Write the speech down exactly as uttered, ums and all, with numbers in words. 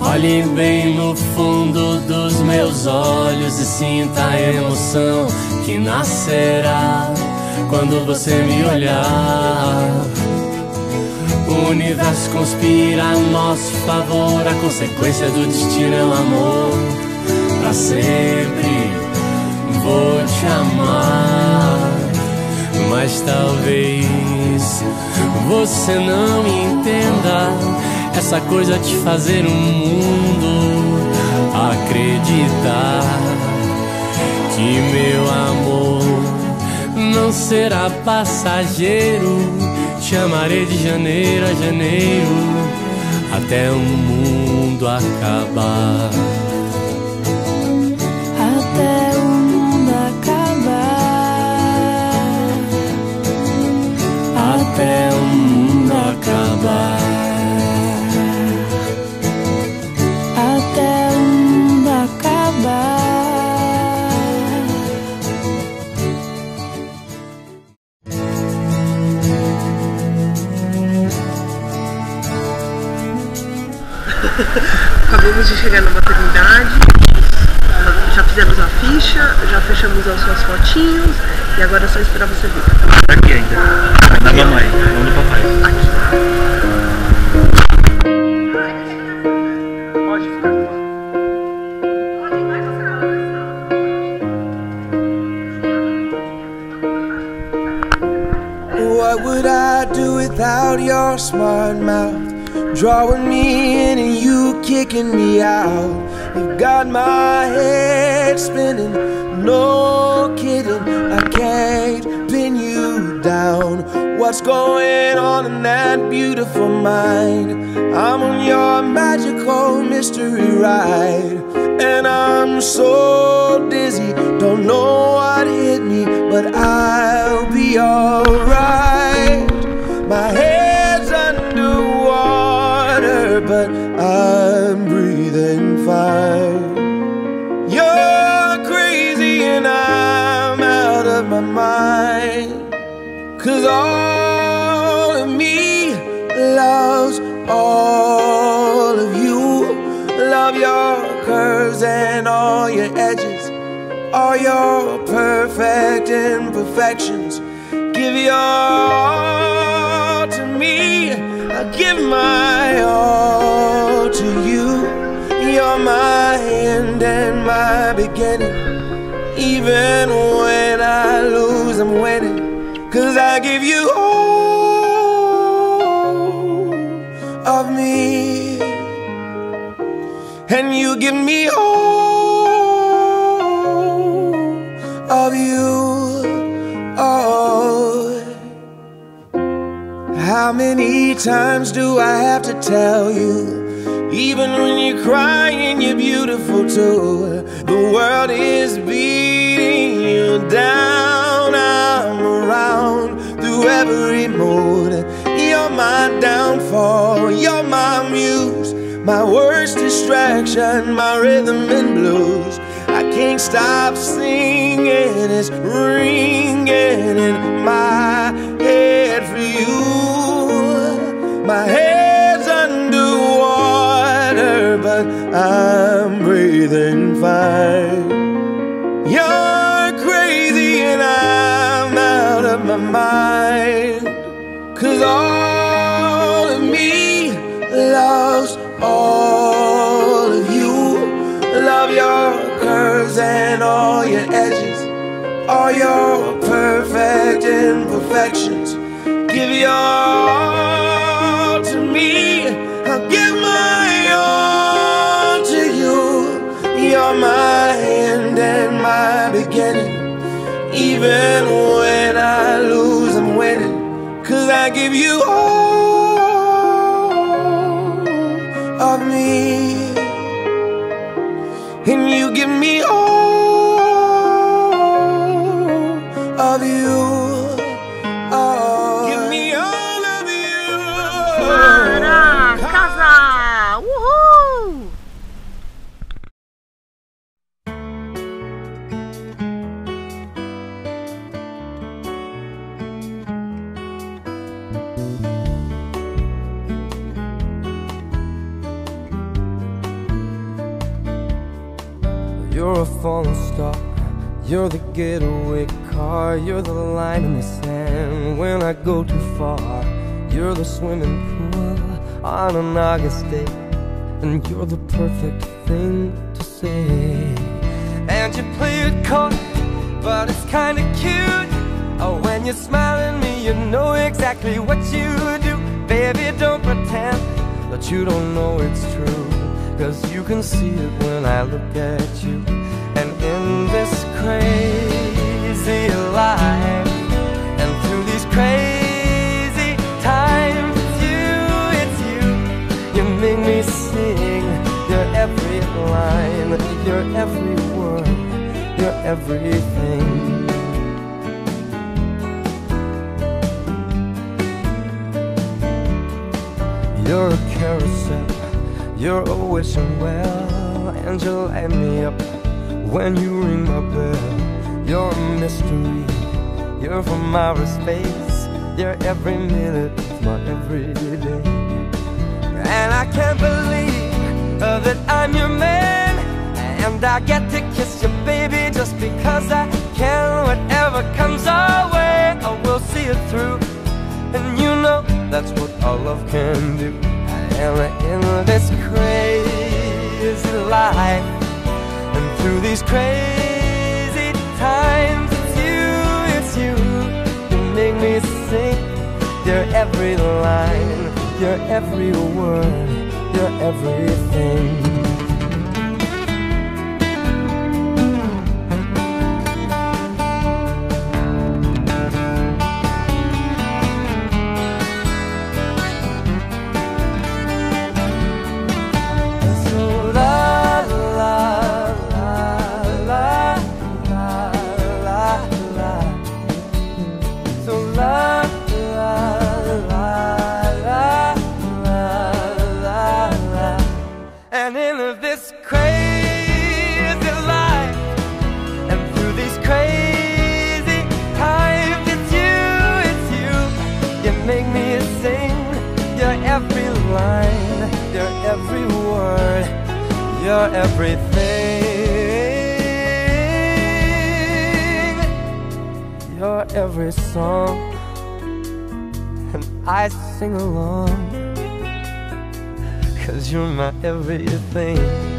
Olhe bem no fundo dos meus olhos e sinta a emoção que nascerá quando você me olhar. O universo conspira a nosso favor, a consequência do destino é o amor. Pra sempre vou te amar, mas talvez você não entenda essa coisa de fazer o mundo acreditar que meu amor não será passageiro. Te amarei de janeiro a janeiro até o mundo acabar. Até o mundo acabar. Até o mundo acabar. Até o mundo acabar. Acabamos de chegar na maternidade, já fizemos a ficha, já fechamos as suas fotinhos e agora é só esperar você vir. Tá aqui ainda, da mamãe, não do papai. Aqui. Pode ficar. What would I do without your smart mouth? Drawing me in and you kicking me out. You've got my head spinning, no kidding, I can't pin you down. What's going on in that beautiful mind? I'm on your magical mystery ride, and I'm so dizzy, don't know what hit me, but I'll be alright. My head's underwater, but I'm breathing fine. You're crazy and I'm out of my mind, 'cause all of me loves all of you. Love your curves and all your edges, all your perfect imperfections. Give your all to me, I give my all to you. You're my end and my beginning. Even when I lose, I'm winning, 'cause I give you all of me, and you give me all of you. Oh, how many times do I have to tell you? Even when you're crying, you're beautiful too. The world is beating you down. I'm around through every mood. You're my downfall, you're my muse, my worst distraction, my rhythm and blues. I can't stop singing, it's ringing in my head for you. My head's underwater, but I'm breathing fine. You're crazy and I'm out of my mind, 'cause all of me loves all of you. Love your curves and all your edges, all your perfect imperfections. Give your all to me, I'll give my all to you. You're my end and my beginning. Even when I lose, I'm winning, 'cause I give you all of me, and you give me all of you. Oh, give me all of you. Para casa! Uhul! You're a falling star, you're the getaway car, you're the line in the sand when I go too far. You're the swimming pool on an August day, and you're the perfect thing to say. And you play it coy, but it's kinda cute. Oh, when you smile at me, you know exactly what you do. Baby, don't pretend that you don't know it's true, 'cause you can see it when I look at you. And in this crazy life, and through these crazy times, it's you, it's you. You make me sing your every line, your every word, your everything. You're a carousel, you're a wishing well, and you light me up when you ring my bell. You're a mystery, you're from outer space, you're every minute of my everyday. And I can't believe uh, that I'm your man, and I get to kiss you, baby, just because I can. Whatever comes our way, I will see it through, and you know that's what our love can do. And in this crazy life, and through these crazy times, it's you, it's you. You make me sing your every line, your every word, your everything. And in this crazy life, and through these crazy times, it's you, it's you. You make me sing your every line, your every word, your everything, your every song. And I sing along, 'cause you're my everything.